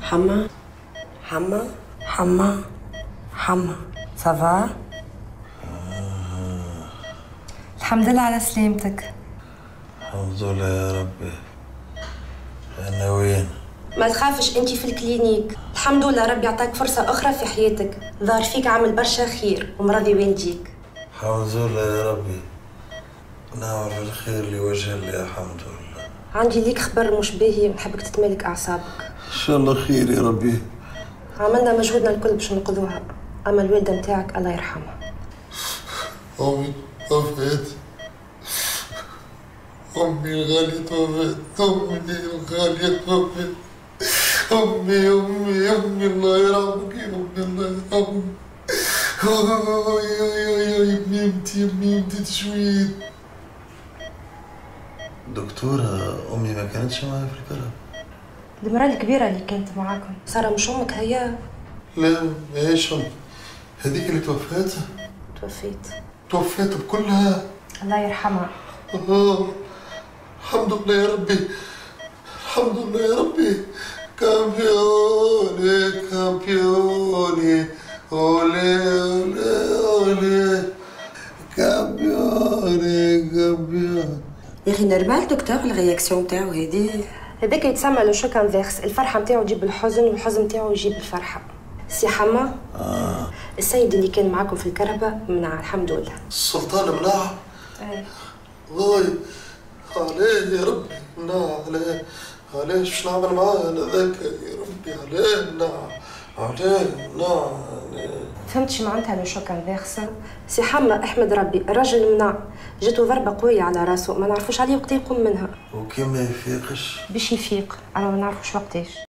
حما حما حما حما سافا. الحمد لله على سلامتك. الحمد لله يا ربي. أنا وين؟ ما تخافش انتي في الكلينيك. الحمد لله ربي عطاك فرصة أخرى في حياتك. ظهر فيك عامل برشا خير ومراضي والديك. الحمد لله يا ربي. نعرف الخير اللي وجه لي. الحمد لله. عندي ليك خبر مش باهي ونحبك تتمالك أعصابك. إن شاء الله خير يا ربي. عملنا مجهودنا الكل باش ننقذوها، أما الوالدة متاعك الله يرحمها. أمي توفت. أمي الغالية توفت. أمي الغالية توفت. أمي الله يرحمك يا أمي الله يرحمك. يمي تشويت. دكتورة أمي ما كانتش معايا في الكرة. المرأة الكبيرة اللي كانت معاكم سارة مش أمك هي؟ لا ماهيش أمي، هذيك اللي توفات. توفات بكلها. الله يرحمها. الحمد لله يا ربي. الحمد لله يا ربي. كامبيوني كامبيوني أولي أولي أولي كامبيوني كامبيوني. يا أخي نورمال دكتور الرياكسيون تاعو هذاك يتسمى لو شوك انفيرس. الفرحة نتاعو تجيب الحزن والحزن نتاعو يجيب الفرحة. سي حما السيد اللي كان معاكم في الكربة منع الحمد لله. السلطان منع؟ ايه غاي عليه يا ربي. منع عليه. عليه شو نعمل معاه انا ذاك يا ربي. عليه منع. عليه منع. فهمتش معناتها لو شوك انفيرس؟ سي حما احمد ربي الراجل منع، جاتو ضربة قوية على راسه ما نعرفوش عليه وقت يقوم منها. وكي ما يفيقش؟ باش يفيق اما ما نعرفوش وقتاش.